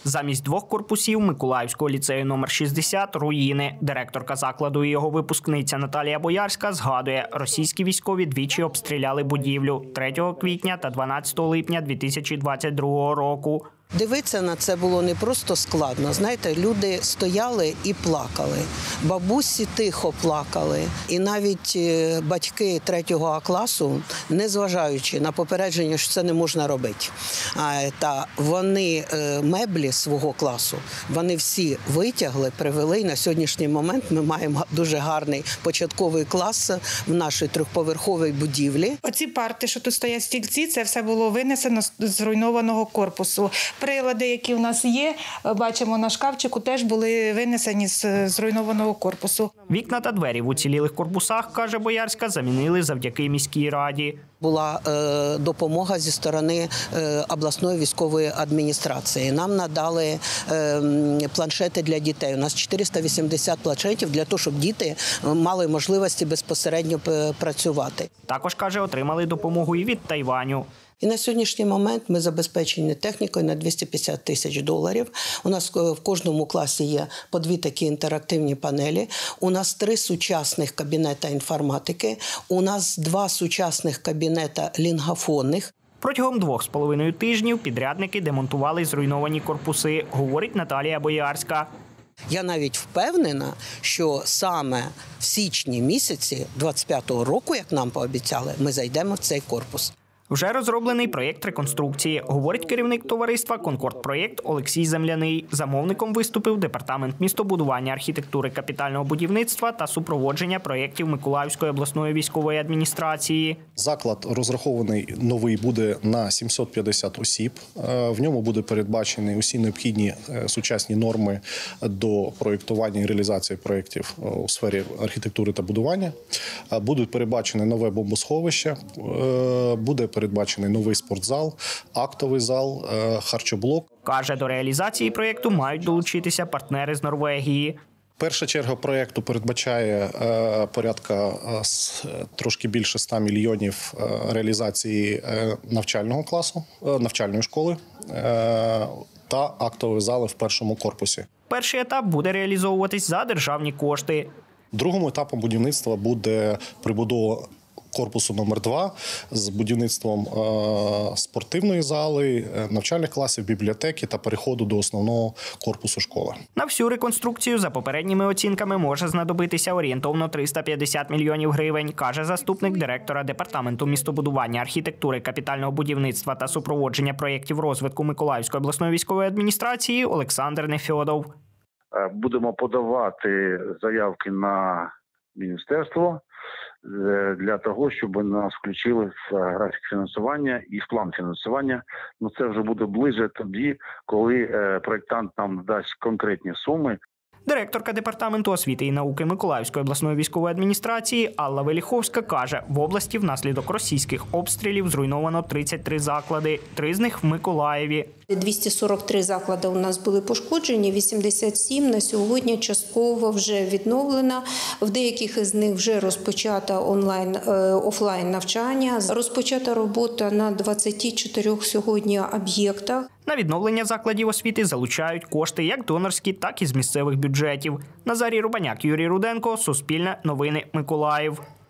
Замість двох корпусів Миколаївського ліцею номер 60 – руїни. Директорка закладу і його випускниця Наталія Боярська згадує, російські військові двічі обстріляли будівлю – 3 квітня та 12 липня 2022 року. Дивитися на це було не просто складно. Знаєте, люди стояли і плакали. Бабусі тихо плакали. І навіть батьки 3 класу, незважаючи на попередження, що це не можна робити, та вони меблі свого класу, вони всі витягли, привели. І на сьогоднішній момент ми маємо дуже гарний початковий клас в нашій 3-поверховій будівлі. Оці парти, що тут стоять стільці, це все було винесено з зруйнованого корпусу. Прилади, які в нас є, бачимо на шкафчику, теж були винесені з зруйнованого корпусу. Вікна та двері в уцілілих корпусах, каже Боярська, замінили завдяки міській раді. Була допомога зі сторони обласної військової адміністрації. Нам надали планшети для дітей. У нас 480 планшетів для того, щоб діти мали можливості безпосередньо працювати. Також, каже, отримали допомогу і від Тайваню. І на сьогоднішній момент ми забезпечені технікою на $250 тисяч. У нас в кожному класі є по 2 такі інтерактивні панелі. У нас 3 сучасних кабінета інформатики. У нас 2 сучасних кабінета лінгофонних. Протягом 2,5 тижнів підрядники демонтували зруйновані корпуси, говорить Наталія Боярська. Я навіть впевнена, що саме в січні місяці 25-го року, як нам пообіцяли, ми зайдемо в цей корпус. Вже розроблений проєкт реконструкції, говорить керівник товариства «Конкорд-проєкт» Олексій Земляний. Замовником виступив Департамент містобудування, архітектури, капітального будівництва та супроводження проєктів Миколаївської обласної військової адміністрації. Заклад розрахований новий буде на 750 осіб. В ньому буде передбачені усі необхідні сучасні норми до проєктування і реалізації проєктів у сфері архітектури та будування. Будуть передбачені нове бомбосховище, буде передбачений новий спортзал, актовий зал, харчоблок. Каже, до реалізації проєкту мають долучитися партнери з Норвегії. Перша черга проєкту передбачає порядка трошки більше 100 мільйонів реалізації навчального класу, навчальної школи та актової зали в 1-му корпусі. Перший етап буде реалізовуватись за державні кошти. Другим етапом будівництва буде прибудова корпусу номер 2 з будівництвом спортивної зали, навчальних класів, бібліотеки та переходу до основного корпусу школи. На всю реконструкцію, за попередніми оцінками, може знадобитися орієнтовно 350 мільйонів гривень, каже заступник директора Департаменту містобудування, архітектури, капітального будівництва та супроводження проєктів розвитку Миколаївської обласної військової адміністрації Олександр Нефьодов. Будемо подавати заявки на міністерство для того, щоб нас включили в графік фінансування і в план фінансування. Ну, це вже буде ближче тоді, коли проєктант нам дасть конкретні суми. Директорка Департаменту освіти і науки Миколаївської обласної військової адміністрації Алла Веліховська каже, в області внаслідок російських обстрілів зруйновано 33 заклади, 3 з них в Миколаєві. 243 заклади у нас були пошкоджені, 87 на сьогодні частково вже відновлено. В деяких із них вже розпочато офлайн навчання. Розпочата робота на 24 сьогодні об'єктах. На відновлення закладів освіти залучають кошти як донорські, так і з місцевих бюджетів. Назарій Рубаняк, Юрій Руденко, Суспільне новини, Миколаїв.